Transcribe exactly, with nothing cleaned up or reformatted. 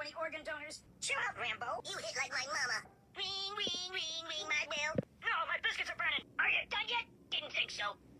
any organ donors? Chill out, Rambo. You hit like my mama. Ring, ring, ring, ring my bell. No, my biscuits are burning. Are you done yet? Didn't think so.